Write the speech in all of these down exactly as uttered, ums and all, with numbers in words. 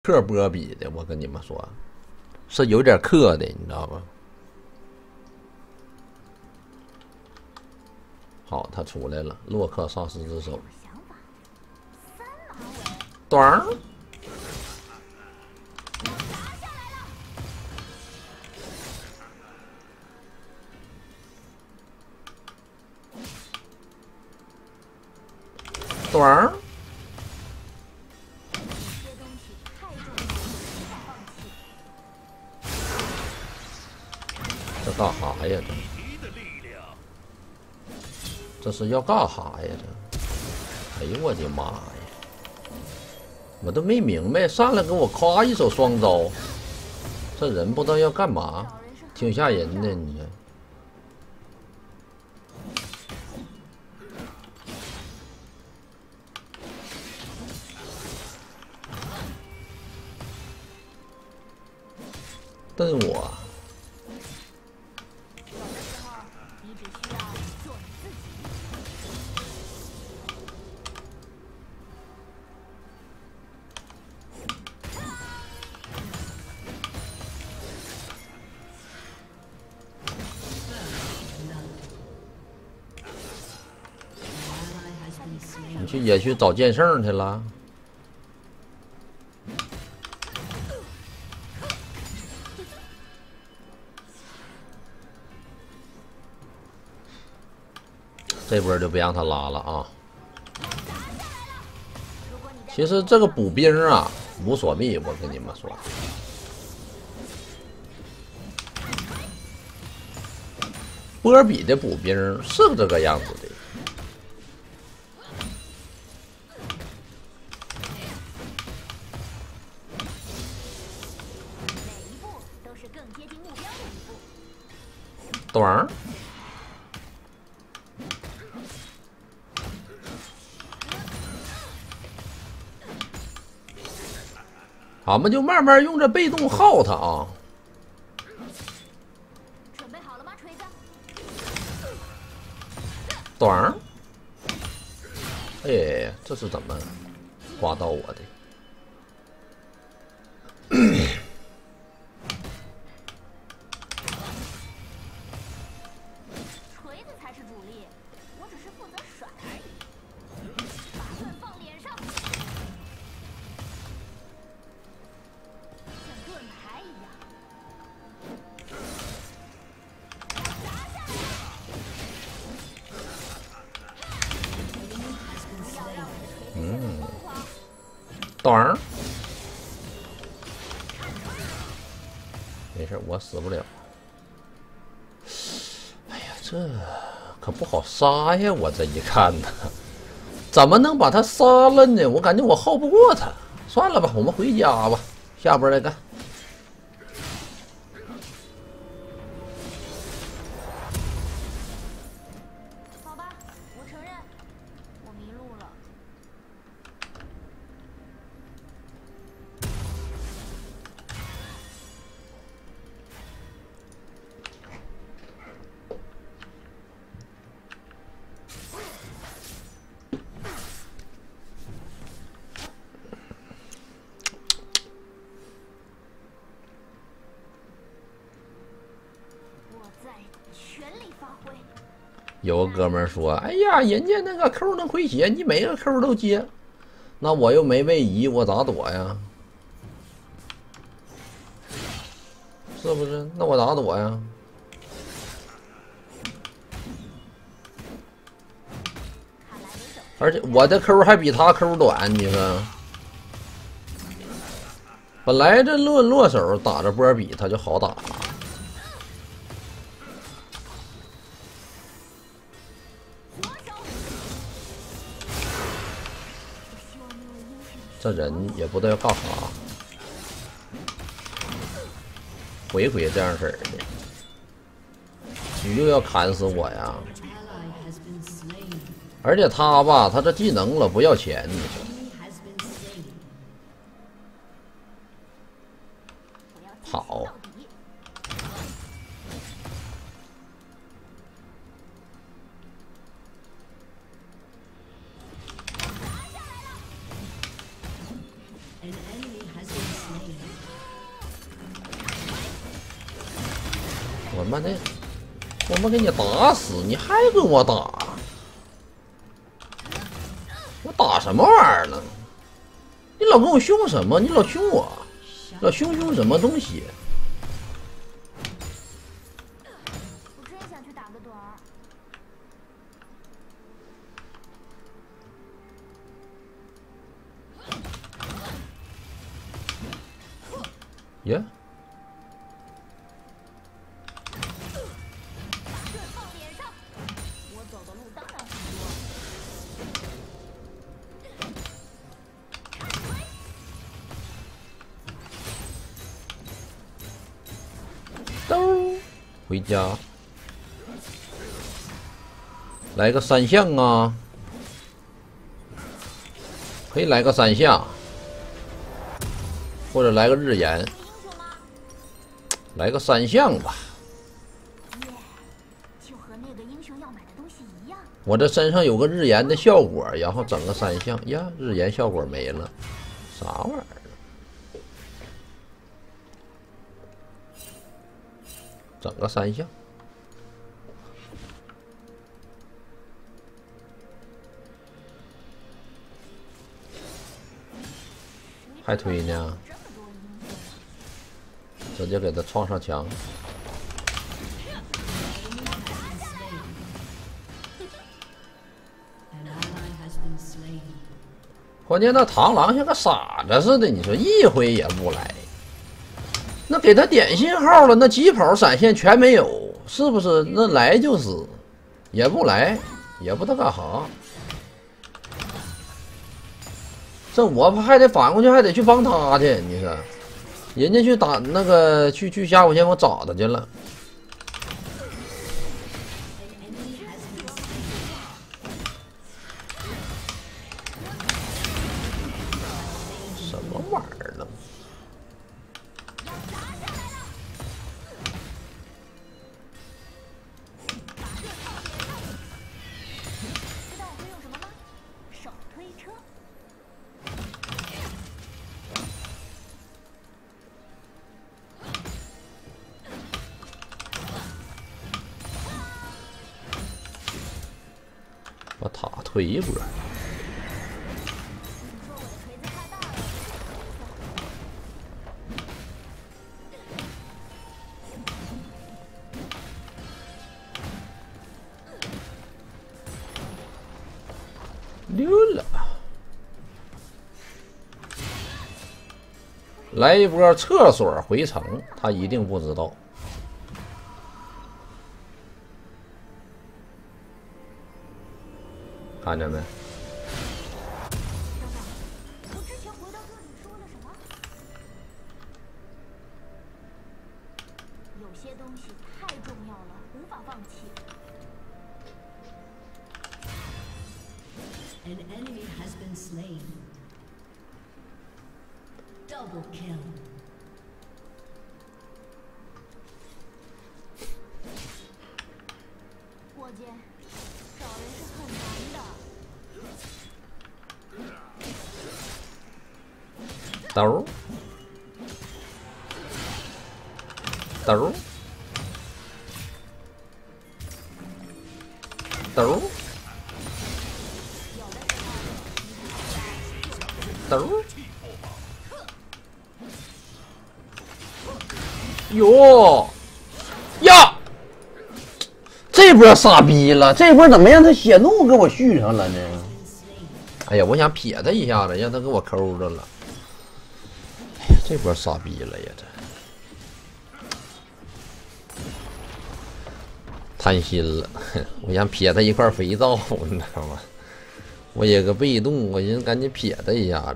克波比的，我跟你们说，是有点克的，你知道吧？好，他出来了，洛克萨斯之手，短。短儿，这干啥呀？这这是要干啥呀？这，哎呦我的妈呀！我都没明白，上来给我夸一手双招，这人不知道要干嘛，挺吓人的，你看。瞪我！你去野区找剑圣去了？这波就别让他拉了啊！其实这个补兵啊无所谓，我跟你们说，波比的补兵是这个样子的。短儿。俺们就慢慢用这被动耗他啊！准备好了吗，锤子？短儿，哎，这是怎么刮到我的？锤子才是主力，我只是负责甩而已。把盾放脸上。嗯，短儿，没事，我死不了。哎呀，这可不好杀呀！我这一看呢，怎么能把他杀了呢？我感觉我耗不过他。算了吧，我们回家吧，下波再干。好吧，我承认，我迷路了。有个哥们儿说：“哎呀，人家那个 Q 能回血，你每个 Q 都接，那我又没位移，我咋躲呀？是不是？那我咋躲呀？而且我的 Q 还比他 Q 短，你说？本来这落落手打着波比他就好打。”这人也不知道要干啥，回回这样式儿的，你又要砍死我呀！而且他吧，他这技能了不要钱，你说？好。 我妈的，我妈给你打死，你还跟我打？我打什么玩意儿呢？你老跟我凶什么？你老凶我，老凶凶什么东西？ 我真想去打个盹儿。 耶！ 放脸上，我走的路当然很多。兜回家，来个三项啊！可以来个三项，或者来个日炎，来个三项吧。 就和那个英雄要买的东西一样。 我这身上有个日炎的效果，然后整个三项呀，日炎效果没了，啥玩意儿？整个三项，还推呢？直接给他撞上墙。关键那螳螂像个傻子似的，你说一回也不来。那给他点信号了，那疾跑闪现全没有，是不是？那来就死，也不来，也不知道干啥。这我还得反过去，还得去帮他去。你说，人家去打那个去去峡谷先锋找他去了。什么玩意儿呢？ 知道我会用什么吗？手推车。 把塔推一波。溜了，来一波厕所回城，他一定不知道。看见没？ 我之前回到这里说了什么？有些东西太重要了，无法放弃。 An enemy has been slain. Double kill. 伙计，找人是很难的。 兜儿，兜儿，兜儿。兜哟呀！这波傻逼了，这波怎么让他血怒给我续上了呢？哎呀，我想撇他一下子，让他给我抠着了。哎呀，这波傻逼了呀！这贪心了，我想撇他一块肥皂，你知道吗？我也个被动，我寻思赶紧撇他一下子。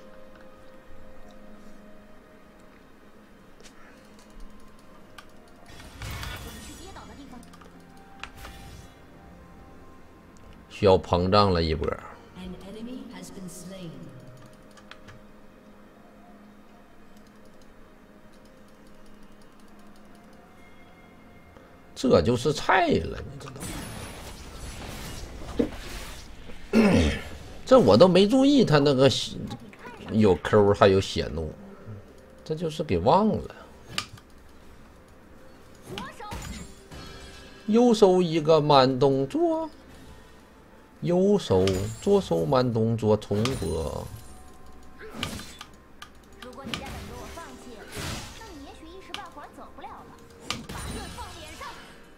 需要膨胀了一波。 An enemy has been slain. 这就是菜了，你知道吗？这我都没注意，他那个有抠还有血怒，这就是给忘了。 左手右手一个慢动作，右手左手慢动作重播。 如果你在等着我放弃，那你也许一时半会儿走不了了。把这放脸上。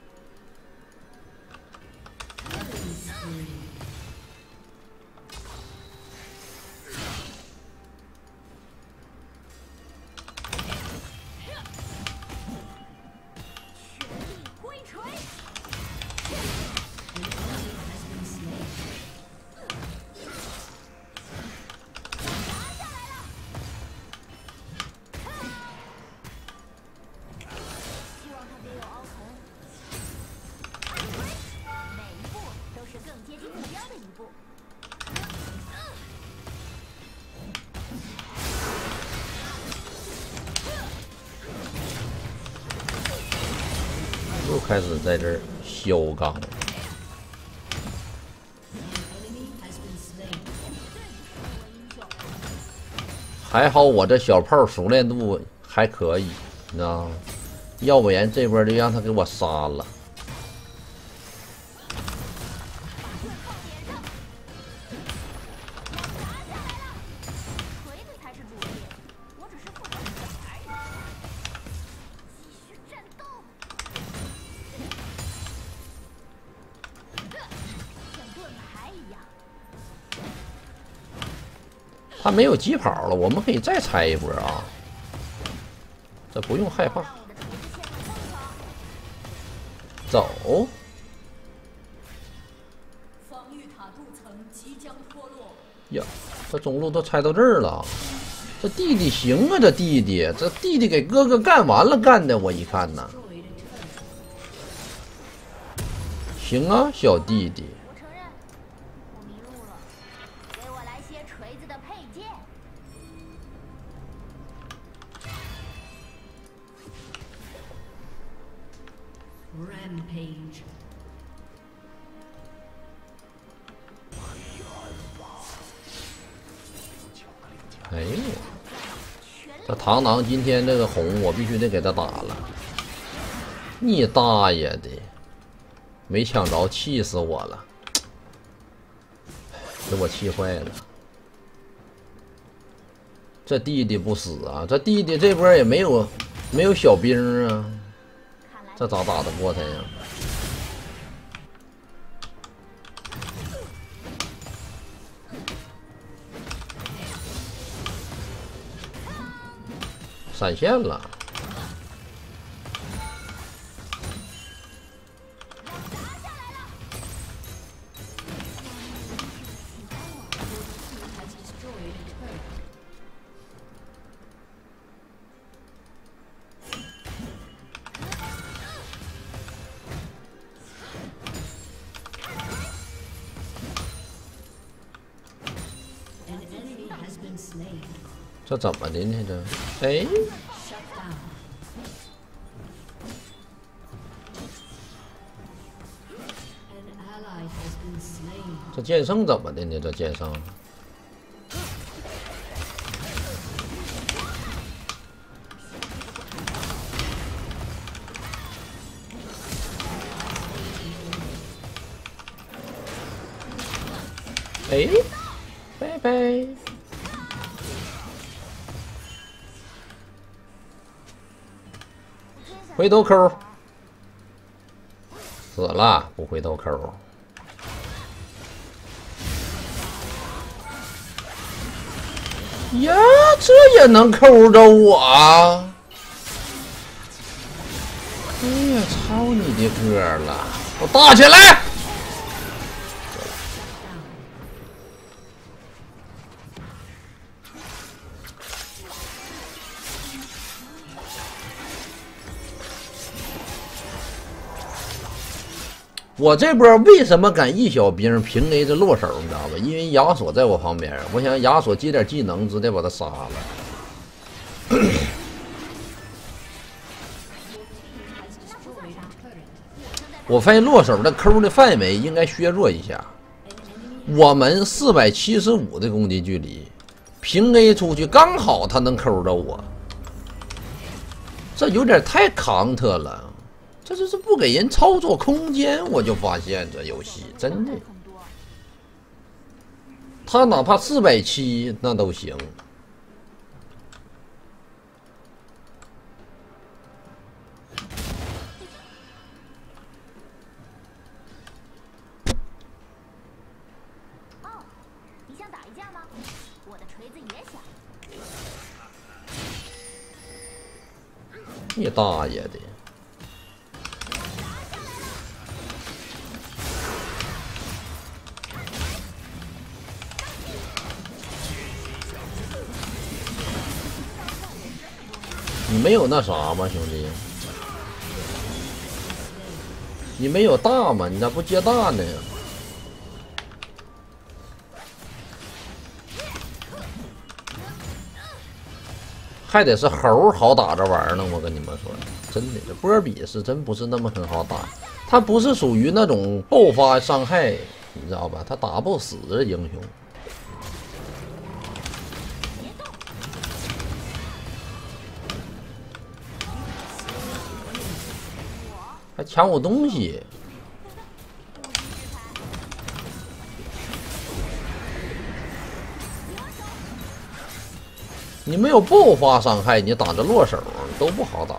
全力挥锤。希望它别有凹痕。按锤，每一步都是更接近目标的一步。 又开始在这儿削钢。还好我这小炮熟练度还可以，你知道吗？要不然这波就让他给我杀了。 锤子才是主力，我只是负责打而已。继续战斗。像盾牌一样。 他没有疾跑了，我们可以再拆一波啊！这不用害怕， 让我的锤子陷入风暴。 走。 防御塔镀层即将脱落。 呀，这中路都拆到这儿了，这弟弟行啊！这弟弟，这弟弟给哥哥干完了，干的我一看呐，行啊，小弟弟。 我承认，我迷路了。给我来些锤子的配件。 Rampage。 哎呦，这螳螂今天这个红，我必须得给他打了。你大爷的！没抢着，气死我了，给我气坏了。这弟弟不死啊！这弟弟这波也没有没有小兵啊，这咋打得过他呀？闪现了。这怎么的呢？这，哎，这剑圣怎么的呢？这剑圣，哎，拜拜。回头抠，死了不回头抠。呀，这也能抠着我啊！哎呀，操你的哥了！我打起来！我这波为什么敢一小兵平 A 这落手，你知道吧？因为亚索在我旁边，我想亚索接点技能，直接把他杀了。我发现落手的抠的范围应该削弱一下。我们四百七十五的攻击距离，平 A 出去刚好他能抠着我，这有点太扛特了。 这就是不给人操作空间，我就发现这游戏真的，他哪怕四百七那都行。 哦，你想打一架吗？我的锤子也响。 你大爷的！你没有那啥吗，兄弟？你没有大吗？你咋不接大呢？还得是猴好打这玩意儿呢，我跟你们说，真的，这波比是真不是那么很好打，他不是属于那种爆发伤害，你知道吧？他打不死的英雄。还抢我东西！你没有爆发伤害，你打着落手都不好打。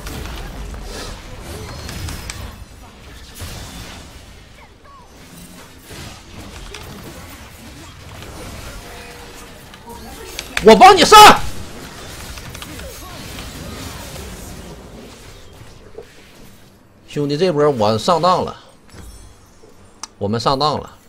我帮你上！兄弟，这波我上当了，我们上当了。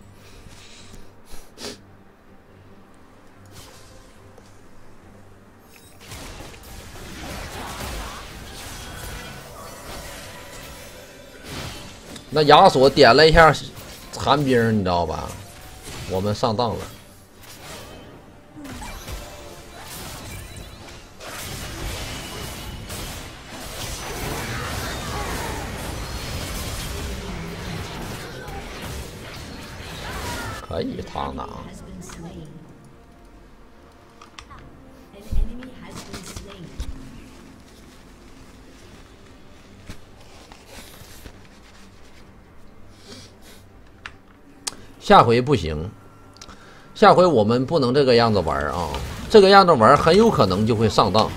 那亚索点了一下寒冰，你知道吧？我们上当了。可以躺哪？下回不行，下回我们不能这个样子玩啊！这个样子玩很有可能就会上当。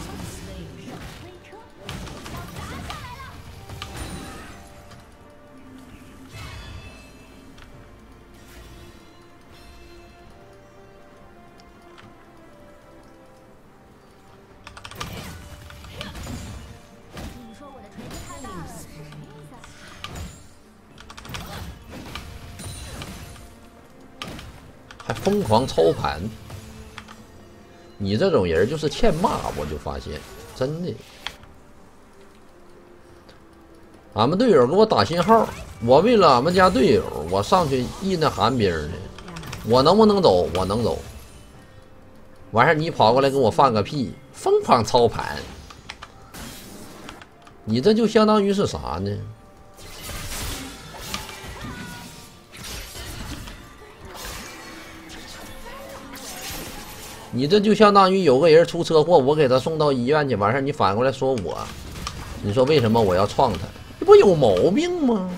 你说我的锤子太大了，是什么意思？ 还疯狂操盘，你这种人就是欠骂，我就发现，真的。俺们队友给我打信号，我为了俺们家队友，我上去一那寒冰呢，我能不能走？我能走。完事你跑过来跟我放个屁，疯狂操盘，你这就相当于是啥呢？你这就相当于有个人出车祸，我给他送到医院去，完事你反过来说我，你说为什么我要撞他？这不有毛病吗？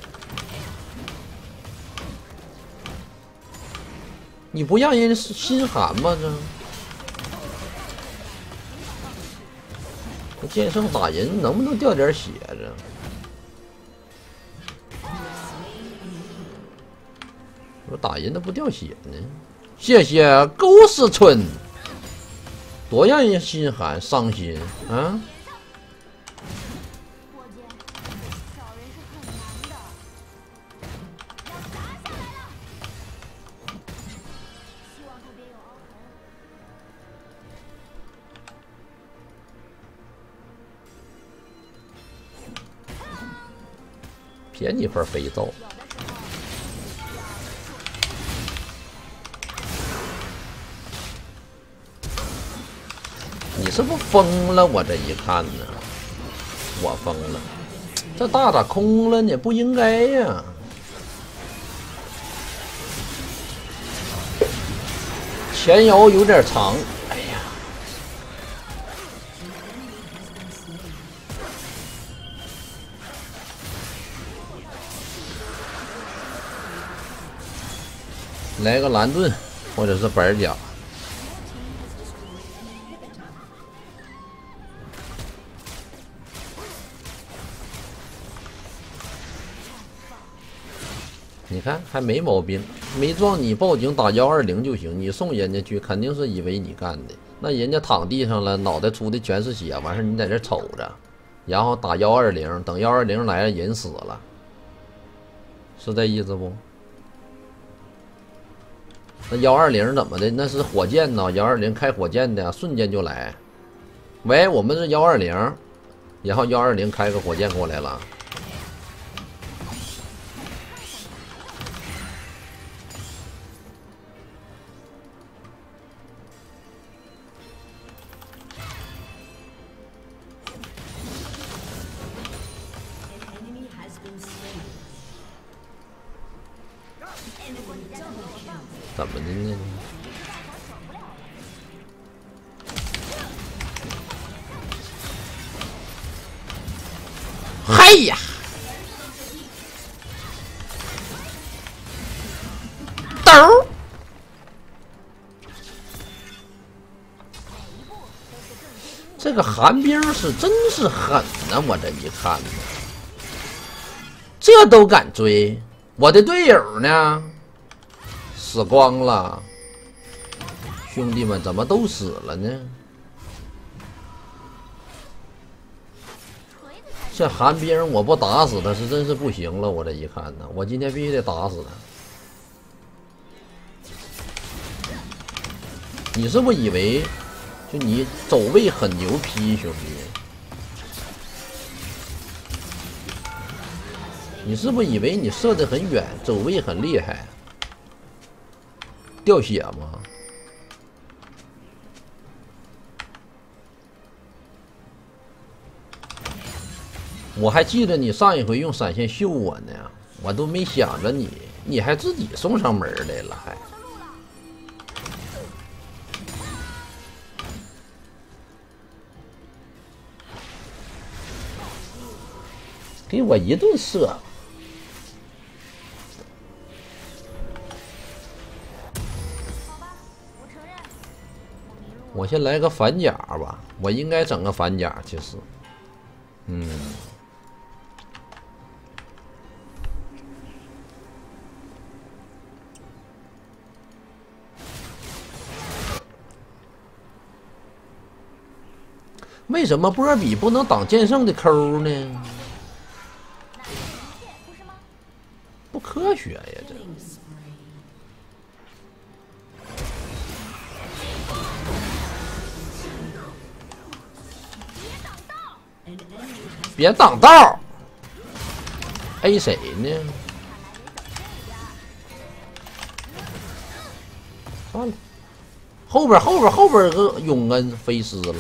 你不让人心寒吗？这这剑圣打人能不能掉点血这？我打人都不掉血呢。谢谢勾思春，多让人心寒伤心啊！ 伙计，找人是很难的。要砸下来了，希望他别有凹痕。 便宜块肥皂。你是不是疯了？我这一看呢，我疯了，这大咋空了呢？不应该呀！前摇有点长，哎呀， 来个蓝盾，或者是板甲。你看还没毛病，没撞你报警打幺二零就行，你送人家去肯定是以为你干的，那人家躺地上了，脑袋出的全是血，完事你在这瞅着，然后打幺二零，等幺二零来了人死了，是这意思不？那幺二零怎么的？那是火箭呢，幺二零开火箭的，瞬间就来。喂，我们是幺二零，然后幺二零开个火箭过来了。怎么的呢？嗨呀！豆儿，这个寒冰是真是狠呐！我这一看呢，这都敢追，我的队友呢？死光了，兄弟们怎么都死了呢？这寒冰我不打死他是真是不行了，我这一看呢，我今天必须得打死他。你是不是以为就你走位很牛批，兄弟？你是不是以为你射得很远，走位很厉害？掉血吗？我还记得你上一回用闪现秀我呢，我都没想着你，你还自己送上门来了，还给我一顿射。我先来个反甲吧，我应该整个反甲，其实，嗯，为什么波比不能挡剑圣的抠呢？不科学呀，这。别挡道 ，A 谁呢？算了，后边后边后边个永恩飞失了。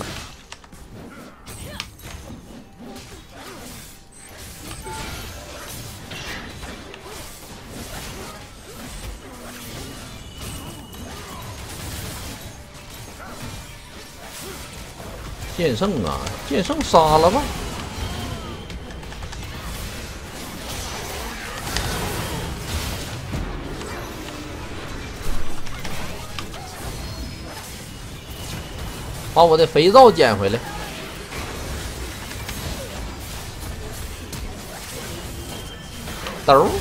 剑圣啊，剑圣杀了吧！把我的肥皂捡回来。兜。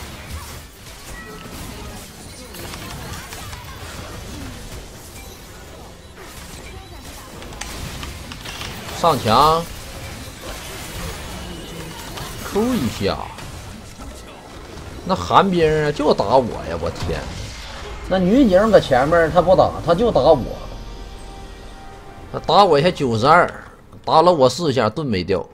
上墙，抠一下。那寒冰啊，就打我呀！我天，那女警搁前面，他不打，他就打我。他打我一下九十二，打了我四下，盾没掉。